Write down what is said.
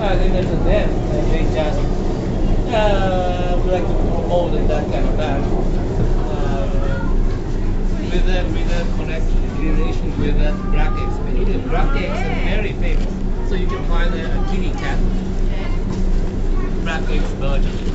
Linux and them, they just would like to promote that kind of band with a connection relation with Brakex. Brakex is very famous, so you can find a kitty cat Brakex version.